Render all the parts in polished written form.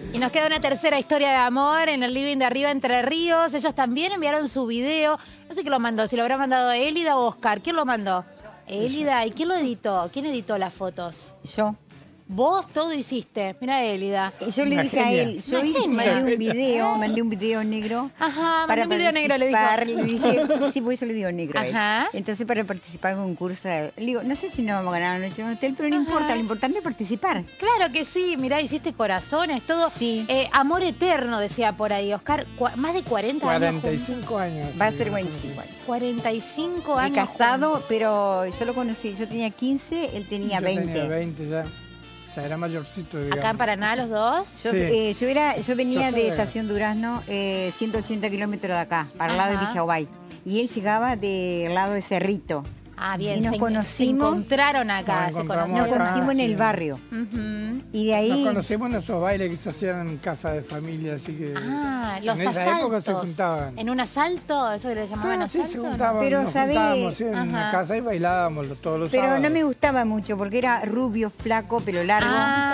Y nos queda una tercera historia de amor en el living de Arriba Entre Ríos. Ellos también enviaron su video. No sé quién lo mandó, si lo habrá mandado Élida o Oscar. ¿Quién lo mandó? Élida. ¿Y quién lo editó? ¿Quién editó las fotos? Yo. Vos todo hiciste. Mira, Élida. Yo le dije a él, yo mandé un video negro. Ajá, mandé un video negro, le dijo. Le dije, sí, pues yo le digo negro. Ajá. Entonces, para participar en un concurso, le digo, no sé si no vamos a ganar la noche en un hotel, pero no importa, lo importante es participar. Claro que sí, mirá, hiciste corazones, todo. Sí. Amor eterno, decía por ahí, Oscar. Más de 40 años. 45 años. Va a ser 45 años. 45 De años. casado, pero yo lo conocí, yo tenía 15, él tenía 20. Tenía 20 ya. Ya era mayorcito, digamos. Acá en Paraná, los dos. Yo venía de Estación Durazno, 180 kilómetros de acá, para el lado de Villaguay. Y él llegaba del lado de Cerrito. Ah, bien. Y nos conocimos. Se encontraron acá. Nos conocimos en el barrio. Y de ahí... Nos conocimos en esos bailes que se hacían en casa de familia, así que... Ah, los en esa asaltos. época se juntaban. ¿En un asalto? ¿Eso que le llamaban asalto? Sí, se juntaban, Pero, nos ¿sabés? juntábamos en una casa y bailábamos todos los Pero sábados. no me gustaba mucho porque era rubio, flaco, pelo largo.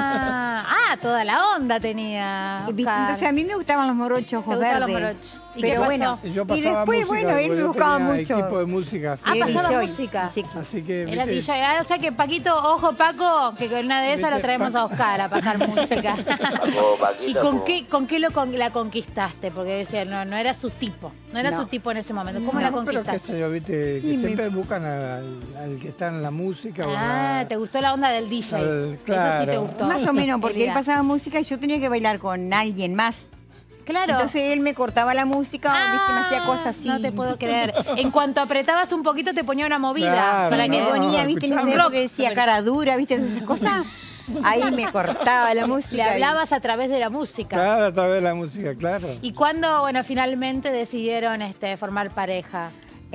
Toda la onda tenía, Oscar. Entonces a mí me gustaban los morochos, ojos ¿Te gustaban los verdes. morochos? ¿Y pero qué pasó? bueno, Yo pasaba y después, música, bueno, él porque me yo buscaba tenía mucho. equipo de música. Así pasaba música. Sí. Así que, Era viste, DJ. O sea que, Paquito, ojo, Paco, que con una de esas lo traemos a Oscar a pasar música. ¿Y con qué la conquistaste? Porque decía, no era su tipo. No era su tipo en ese momento. ¿Cómo la conquistaste? Pero qué sé yo, viste, que siempre buscan al que está en la música. ¿te gustó la onda del DJ? Claro. Eso sí te gustó. Más o menos, porque él pasaba música y yo tenía que bailar con alguien más. Claro. Entonces él me cortaba la música, viste, me hacía cosas así. No te puedo creer. En cuanto apretabas un poquito te ponía una movida. Claro, para que ponía, viste, no sé, que decía cara dura, viste, esas cosas. Ahí me cortaba la música. Le hablabas a través de la música. Claro, a través de la música, claro. ¿Y cuándo, bueno, finalmente decidieron formar pareja?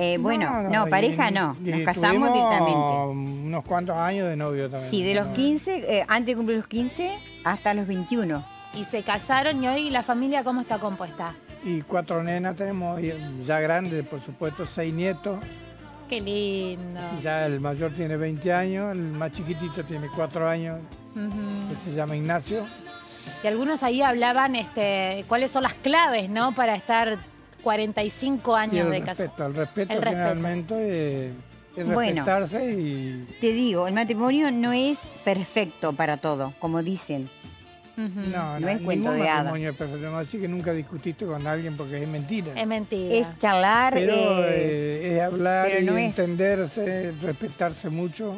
Pareja no. Nos casamos directamente. Unos cuantos años de novio también. Sí, de los 15, antes de cumplir los 15 hasta los 21. Y se casaron y hoy la familia, ¿cómo está compuesta? Y 4 nenas tenemos, ya grandes, por supuesto, 6 nietos. Qué lindo. Ya el mayor tiene 20 años, el más chiquitito tiene 4 años, que se llama Ignacio. Y algunos ahí hablaban cuáles son las claves, ¿no? Para estar 45 años de casado. El respeto generalmente es respetarse y... Te digo, el matrimonio no es perfecto para todo, como dicen. No es cuento de hadas. Matrimonio es perfecto, no, así que nunca discutiste con alguien porque es mentira. Es mentira. Es charlar. Pero es hablar pero y entenderse, respetarse mucho.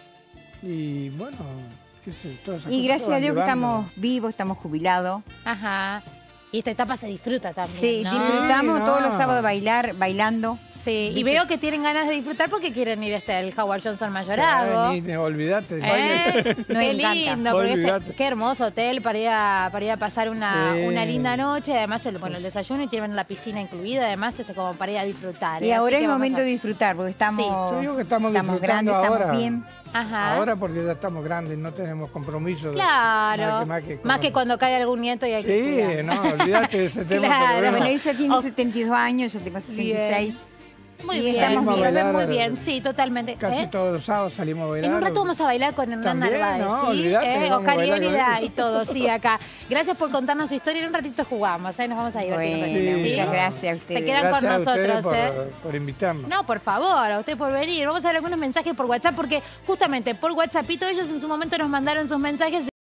Y bueno, qué sé, todas esas cosas. Y gracias a Dios que estamos vivos, estamos jubilados. Ajá. Y esta etapa se disfruta también, Sí, ¿no? disfrutamos todos los sábados bailando. Sí, y veo que tienen ganas de disfrutar porque quieren ir el Howard Johnson Mayorazgo. Olvídate. Qué lindo, porque qué hermoso hotel para ir a pasar una linda noche. Además, el desayuno y tienen la piscina incluida. Además, como para ir a disfrutar. Y ahora es momento de disfrutar porque estamos, yo digo que estamos disfrutando grandes, ahora. estamos bien. Ajá. Ahora porque ya estamos grandes, no tenemos compromiso. Claro. Más que cuando cae algún nieto y hay que cuidar. Sí, no, olvídate de ese tema. Claro. Bueno, ella tiene 72 años, yo tengo 66. Muy bien, muy bien, sí, totalmente. Casi todos los sábados salimos a bailar. En un rato vamos a bailar con Hernán Narváez, no, ¿sí? Olvídate, Oscar y Élida y todo, sí, acá. Gracias por contarnos su historia. En un ratito jugamos, nos vamos a divertir. Bueno, muchas gracias a ustedes. Se quedan con nosotros, por invitarnos. No, por favor, a usted por venir. Vamos a ver algunos mensajes por WhatsApp, porque justamente por WhatsAppito ellos en su momento nos mandaron sus mensajes.